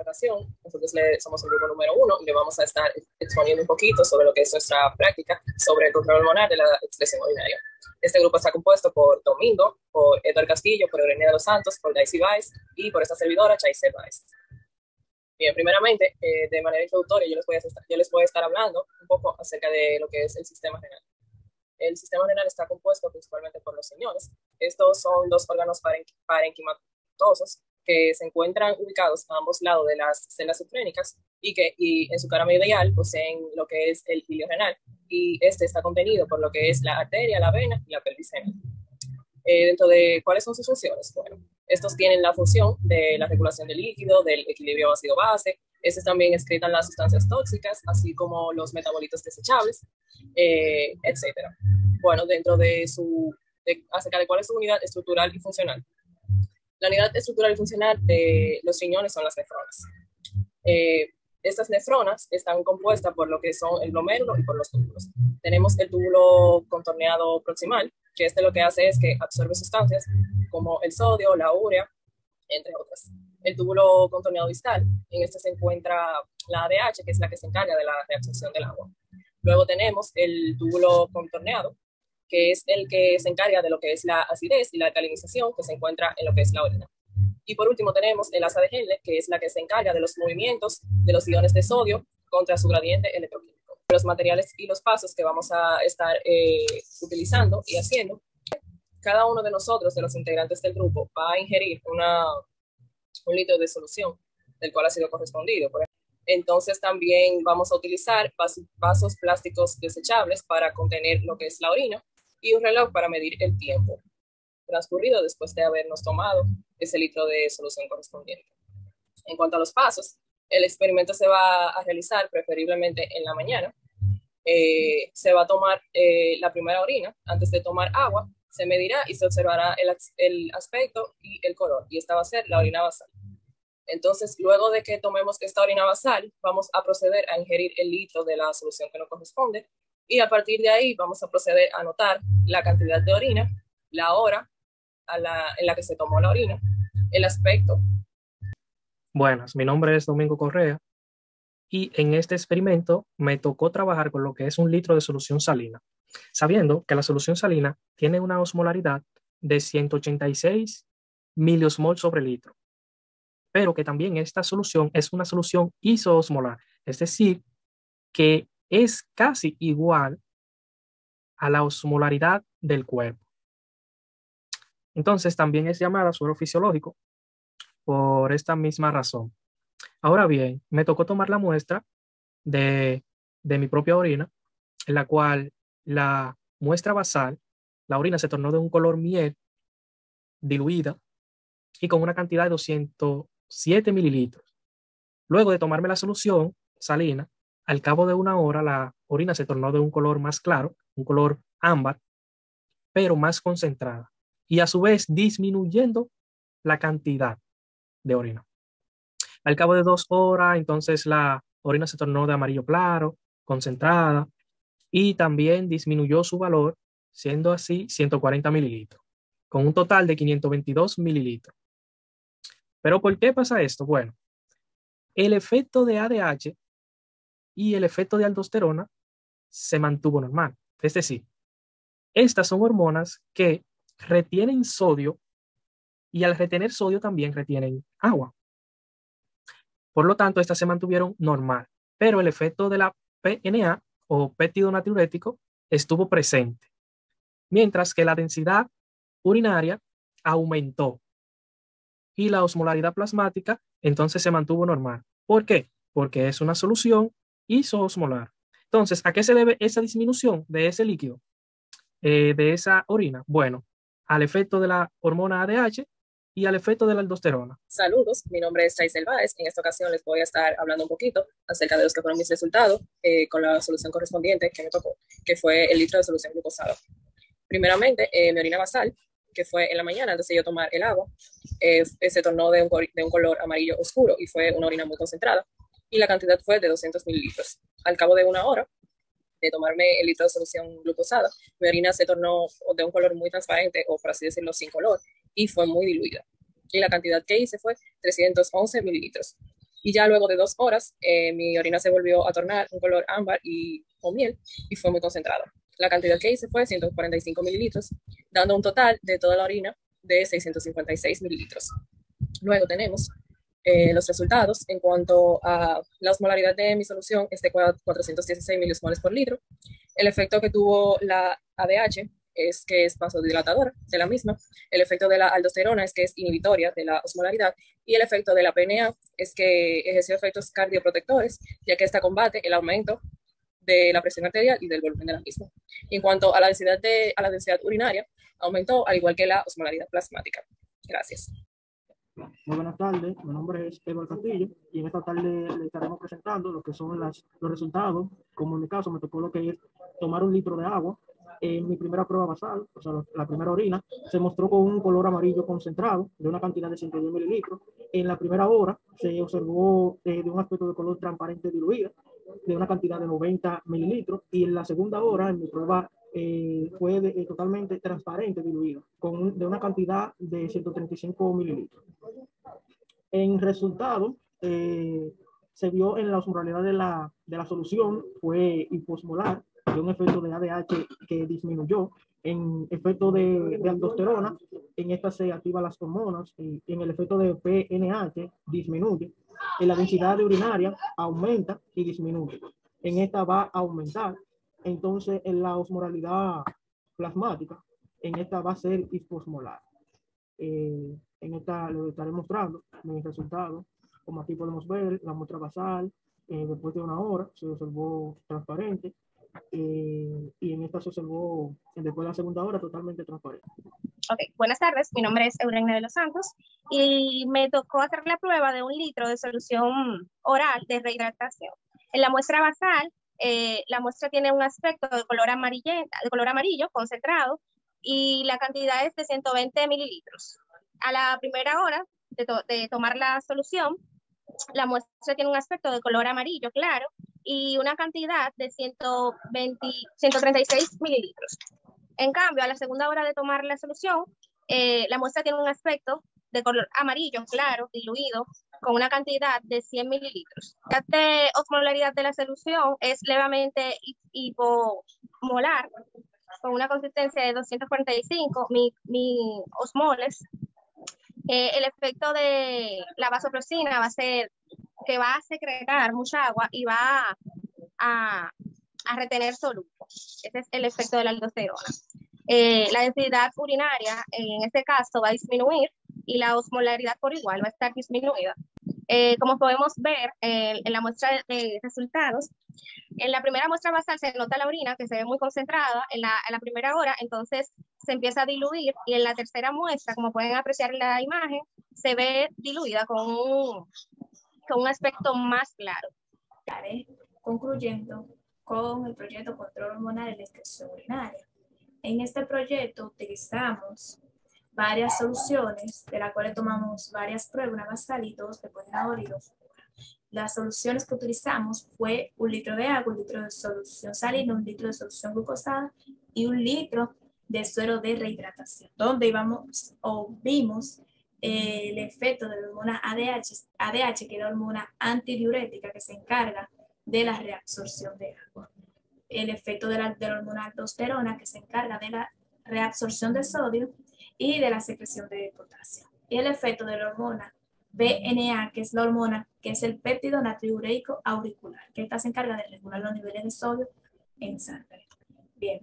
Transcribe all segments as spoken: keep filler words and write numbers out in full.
ocasión, nosotros le, somos el grupo número uno y le vamos a estar exponiendo un poquito sobre lo que es nuestra práctica sobre el control hormonal de la expresión urinaria. Este grupo está compuesto por Domingo, por Edward Castillo, por Eugenia de los Santos, por Daisy Baez y por esta servidora, Chaisel Baez. Bien, primeramente, eh, de manera introductoria, yo les, voy a estar, yo les voy a estar hablando un poco acerca de lo que es el sistema renal. El sistema renal está compuesto principalmente por los riñones. Estos son dos órganos parenquimatosos que se encuentran ubicados a ambos lados de las células subclínicas y que y en su cara medial poseen lo que es el hilio renal, y este está contenido por lo que es la arteria, la vena y la pelvis renal. Eh, dentro de cuáles son sus funciones, bueno, estos tienen la función de la regulación del líquido, del equilibrio ácido-base. Estos también excretan las sustancias tóxicas, así como los metabolitos desechables, eh, etcétera. Bueno, dentro de su, de, acerca de cuál es su unidad estructural y funcional. La unidad estructural y funcional de los riñones son las nefronas. Eh, estas nefronas están compuestas por lo que son el glomérulo y por los túbulos. Tenemos el túbulo contorneado proximal, que este lo que hace es que absorbe sustancias como el sodio, la urea, entre otras. El túbulo contorneado distal, en este se encuentra la A D H, que es la que se encarga de la reabsorción del agua. Luego tenemos el túbulo contorneado, que es el que se encarga de lo que es la acidez y la alcalinización, que se encuentra en lo que es la orina. Y por último tenemos el asa de Henle, que es la que se encarga de los movimientos de los iones de sodio contra su gradiente electroquímico. Los materiales y los pasos que vamos a estar eh, utilizando y haciendo, cada uno de nosotros, de los integrantes del grupo, va a ingerir una, un litro de solución, del cual ha sido correspondido. Por ejemplo. Entonces también vamos a utilizar vasos, vasos plásticos desechables para contener lo que es la orina y un reloj para medir el tiempo transcurrido después de habernos tomado ese litro de solución correspondiente. En cuanto a los pasos, el experimento se va a realizar preferiblemente en la mañana. Eh, se va a tomar eh, la primera orina. Antes de tomar agua, se medirá y se observará el, el aspecto y el color, y esta va a ser la orina basal. Entonces, luego de que tomemos esta orina basal, vamos a proceder a ingerir el litro de la solución que nos corresponde, y a partir de ahí vamos a proceder a anotar la cantidad de orina, la hora a la, en la que se tomó la orina, el aspecto. Buenas, mi nombre es Domingo Correa y en este experimento me tocó trabajar con lo que es un litro de solución salina, sabiendo que la solución salina tiene una osmolaridad de ciento ochenta y seis miliosmol sobre litro, pero que también esta solución es una solución isoosmolar, es decir, que es casi igual a la osmolaridad del cuerpo. Entonces también es llamada suero fisiológico por esta misma razón. Ahora bien, me tocó tomar la muestra de, de mi propia orina, en la cual la muestra basal, la orina se tornó de un color miel, diluida y con una cantidad de doscientos siete mililitros. Luego de tomarme la solución salina, al cabo de una hora la orina se tornó de un color más claro, un color ámbar, pero más concentrada, y a su vez disminuyendo la cantidad de orina. Al cabo de dos horas, entonces la orina se tornó de amarillo claro, concentrada, y también disminuyó su valor, siendo así ciento cuarenta mililitros, con un total de quinientos veintidós mililitros. ¿Pero por qué pasa esto? Bueno, el efecto de A D H y el efecto de aldosterona se mantuvo normal. Es decir, estas son hormonas que retienen sodio y al retener sodio también retienen agua. Por lo tanto, estas se mantuvieron normal, pero el efecto de la P N A o péptido natriurético estuvo presente, mientras que la densidad urinaria aumentó y la osmolaridad plasmática entonces se mantuvo normal. ¿Por qué? Porque es una solución isoosmolar. Entonces, ¿a qué se debe esa disminución de ese líquido, eh, de esa orina? Bueno, al efecto de la hormona A D H y al efecto de la aldosterona. Saludos, mi nombre es Chaisel Baez. En esta ocasión les voy a estar hablando un poquito acerca de los que fueron mis resultados eh, con la solución correspondiente que me tocó, que fue el litro de solución glucosada. Primeramente, eh, mi orina basal, que fue en la mañana antes de yo tomar el agua, eh, se tornó de un, de un color amarillo oscuro y fue una orina muy concentrada, y la cantidad fue de doscientos mililitros. Al cabo de una hora de tomarme el litro de solución glucosada, mi orina se tornó de un color muy transparente, o por así decirlo, sin color, y fue muy diluida. Y la cantidad que hice fue trescientos once mililitros. Y ya luego de dos horas, eh, mi orina se volvió a tornar un color ámbar y con miel y fue muy concentrada. La cantidad que hice fue ciento cuarenta y cinco mililitros, dando un total de toda la orina de seiscientos cincuenta y seis mililitros. Luego tenemos eh, los resultados en cuanto a la osmolaridad de mi solución es de cuatrocientos dieciséis milismoles por litro. El efecto que tuvo la A D H es que es vasodilatadora de la misma. El efecto de la aldosterona es que es inhibitoria de la osmolaridad. Y el efecto de la P N A es que ejerció efectos cardioprotectores, ya que esta combate el aumento de la presión arterial y del volumen de la misma. Y en cuanto a la densidad, de, a la densidad urinaria, aumentó al igual que la osmolaridad plasmática. Gracias. Muy buenas tardes, mi nombre es Eduardo Castillo y en esta tarde le estaremos presentando lo que son las, los resultados. Como en mi caso me tocó lo que es tomar un litro de agua. En mi primera prueba basal, o sea, la primera orina, se mostró con un color amarillo concentrado de una cantidad de ciento diez mililitros. En la primera hora se observó eh, de un aspecto de color transparente diluido de una cantidad de noventa mililitros y en la segunda hora en mi prueba eh, fue de, eh, totalmente transparente diluido con un, de una cantidad de ciento treinta y cinco mililitros. En resultado, eh, se vio en la osmolaridad de la, de la solución, fue hiposmolar, de un efecto de A D H que disminuyó, en efecto de, de aldosterona, en esta se activan las hormonas, y en el efecto de P N H disminuye, en la densidad de urinaria aumenta y disminuye, en esta va a aumentar, entonces en la osmolaridad plasmática, en esta va a ser hiposmolar. Eh, en esta les estaré mostrando mis resultados. Como aquí podemos ver, la muestra basal, eh, después de una hora, se observó transparente. Eh, y en esta se observó, después de la segunda hora, totalmente transparente. Ok, buenas tardes. Mi nombre es Eurenia de los Santos y me tocó hacer la prueba de un litro de solución oral de rehidratación. En la muestra basal, eh, la muestra tiene un aspecto de color, de color amarillo concentrado y la cantidad es de ciento veinte mililitros. A la primera hora de, to de tomar la solución, la muestra tiene un aspecto de color amarillo claro y una cantidad de ciento veinte, ciento treinta y seis mililitros. En cambio, a la segunda hora de tomar la solución, eh, la muestra tiene un aspecto de color amarillo claro, diluido, con una cantidad de cien mililitros. La de osmolaridad de la solución es levemente hipomolar, con una consistencia de doscientos cuarenta y cinco mi, mi osmoles. Eh, el efecto de la vasopresina va a ser que va a secretar mucha agua y va a, a, a retener soluto. Ese es el efecto de la aldosterona. Eh, la densidad urinaria en este caso va a disminuir y la osmolaridad por igual va a estar disminuida. Eh, como podemos ver eh, en la muestra de resultados, en la primera muestra basal se nota la orina que se ve muy concentrada en la, en la primera hora, entonces se empieza a diluir y en la tercera muestra, como pueden apreciar en la imagen, se ve diluida con un, con un aspecto más claro. Concluyendo con el proyecto Control Hormonal de la Excreción Urinaria. En este proyecto utilizamos varias soluciones, de las cuales tomamos varias pruebas, una basal y dos de coordinador y dos. Las soluciones que utilizamos fue un litro de agua, un litro de solución salina, un litro de solución glucosada y un litro de suero de rehidratación, donde íbamos o vimos eh, el efecto de la hormona A D H, A D H, que es la hormona antidiurética que se encarga de la reabsorción de agua. El efecto de la, de la hormona aldosterona, que se encarga de la reabsorción de sodio y de la secreción de potasio. Y el efecto de la hormona P N A, que es la hormona, que es el péptido natriureico auricular, que esta se encarga de regular los niveles de sodio en sangre. Bien.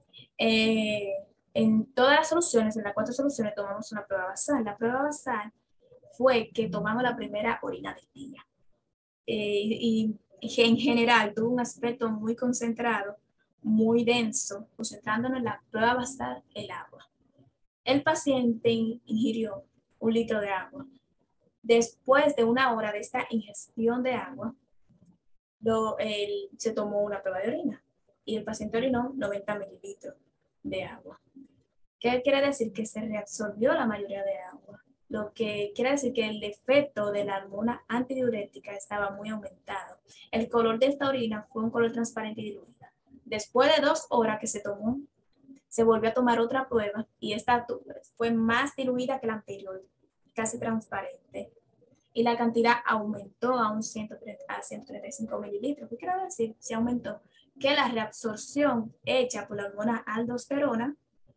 Eh, en todas las soluciones, en las cuatro soluciones, tomamos una prueba basal. La prueba basal fue que tomamos la primera orina del día. Eh, y, y en general tuvo un aspecto muy concentrado, muy denso, concentrándonos en la prueba basal, el agua. El paciente ingirió un litro de agua. Después de una hora de esta ingestión de agua, lo, el, se tomó una prueba de orina y el paciente orinó noventa mililitros de agua. ¿Qué quiere decir? Que se reabsorbió la mayoría de agua, lo que quiere decir que el efecto de la hormona antidiurética estaba muy aumentado. El color de esta orina fue un color transparente y diluida. Después de dos horas que se tomó, se volvió a tomar otra prueba y esta fue más diluida que la anterior, casi transparente. y la cantidad aumentó a, un ciento treinta, a ciento treinta y cinco mililitros. ¿Qué quiero decir? Se aumentó que la reabsorción hecha por la hormona aldosterona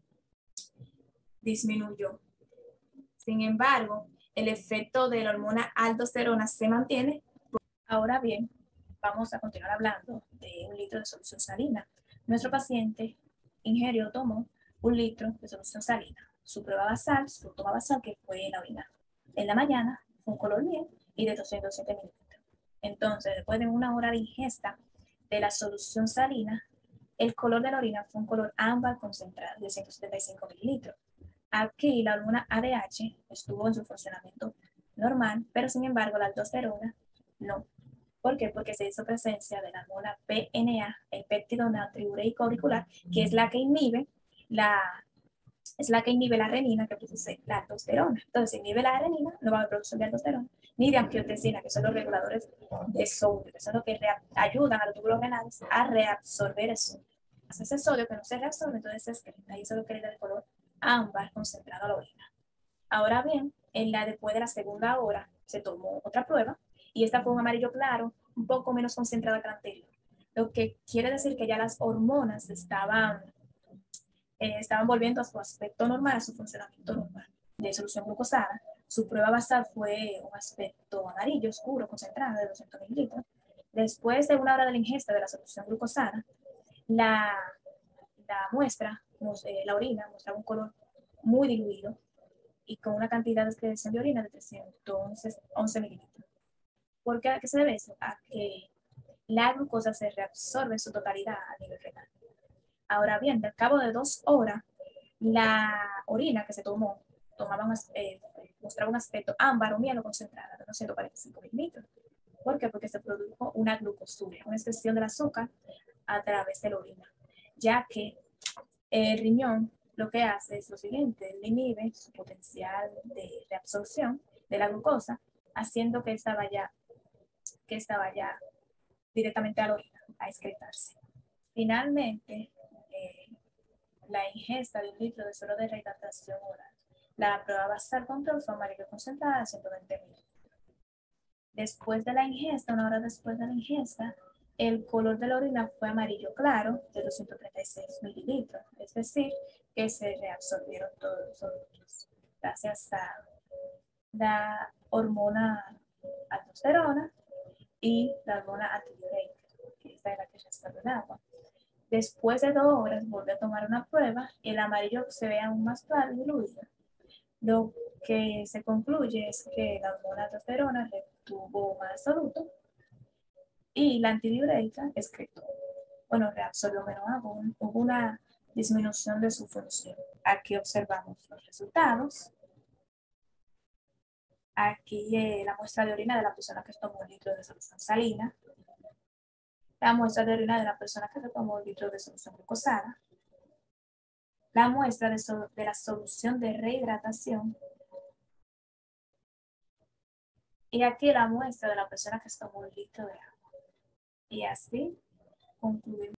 disminuyó. Sin embargo, el efecto de la hormona aldosterona se mantiene. Ahora bien, vamos a continuar hablando de un litro de solución salina. Nuestro paciente ingirió, tomó un litro de solución salina. Su prueba basal, su toma basal, que fue la orina. En la mañana fue un color bien y de doscientos siete mililitros. Entonces, después de una hora de ingesta de la solución salina, el color de la orina fue un color ámbar concentrado de ciento setenta y cinco mililitros. Aquí la hormona A D H estuvo en su funcionamiento normal, pero sin embargo la aldosterona no. ¿Por qué? Porque se hizo presencia de la hormona P N A, el péptido natriureico auricular, que es la que inhibe la, es la que inhibe la renina que produce la aldosterona. Entonces, si inhibe la renina, no va a haber producción de aldosterona, ni de angiotensina, que son los reguladores de sodio, que son los que ayudan a los túbulos renales a reabsorber el sodio. Ese sodio que no se reabsorbe, entonces se excreta, y eso es lo que le da el color ámbar concentrado a la orina. Ahora bien, en la después de la segunda hora se tomó otra prueba y esta fue un amarillo claro, un poco menos concentrada que la anterior, lo que quiere decir que ya las hormonas estaban, eh, estaban volviendo a su aspecto normal, a su funcionamiento normal. De solución glucosada, su prueba basal fue un aspecto amarillo oscuro concentrado de doscientos mililitros. Después de una hora de la ingesta de la solución glucosada, la, la muestra, eh, la orina, mostraba un color muy diluido y con una cantidad de excreción de orina de trescientos once mililitros. ¿Por qué? ¿A qué se debe eso? A que la glucosa se reabsorbe en su totalidad a nivel renal. Ahora bien, al cabo de dos horas, la orina que se tomó tomaba un, eh, mostraba un aspecto ámbar o mielo concentrada de unos ciento cuarenta y cinco mililitros. ¿Por qué? Porque se produjo una glucosuria, una excreción del azúcar a través de la orina, ya que el riñón lo que hace es lo siguiente, él inhibe su potencial de reabsorción de la glucosa, haciendo que esta vaya, que esta vaya directamente a la orina, a excretarse. Finalmente, eh, la ingesta de un litro de suero de rehidratación oral. La prueba basal control fue amarillo concentrada a ciento veinte mililitros. Después de la ingesta, una hora después de la ingesta, el color de la orina fue amarillo claro de doscientos treinta y seis mililitros, es decir, que se reabsorbieron todos los sólidos gracias a la hormona aldosterona y la hormona antidiurética, que esta es la que reabsorbe el agua. Después de dos horas volví a tomar una prueba y el amarillo se ve aún más claro y diluido. Lo que se concluye es que la hormona aldosterona retuvo más absoluto y la antidiurética excretó. Bueno, reabsorbió menos agua, hubo una disminución de su función. Aquí observamos los resultados. Aquí eh, la muestra de orina de la persona que tomó un litro de solución salina. La muestra de orina de la persona que tomó un litro de solución glucosada. La muestra de, so de la solución de rehidratación. Y aquí la muestra de la persona que tomó un litro de agua. Y así concluimos.